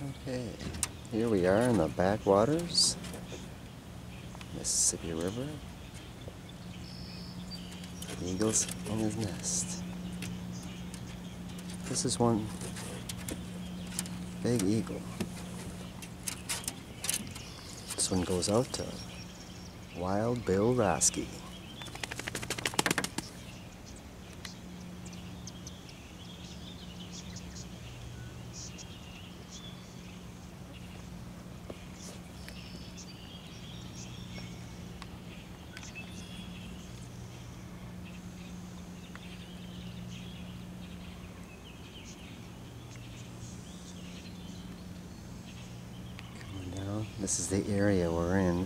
Okay, here we are in the backwaters, Mississippi River. The eagle's in his nest. This is one big eagle. This one goes out to Wild Bill Roski. This is the area we're in.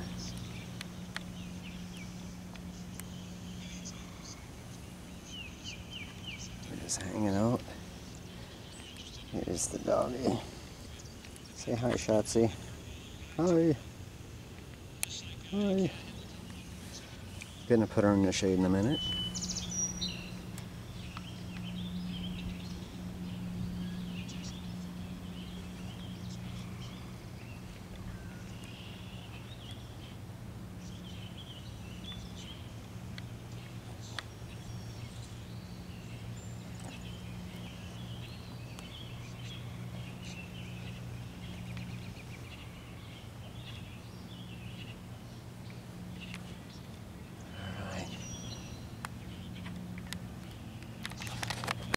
We're just hanging out. Here's the doggy. Say hi, Shotzi. Hi. Hi. Gonna put her in the shade in a minute.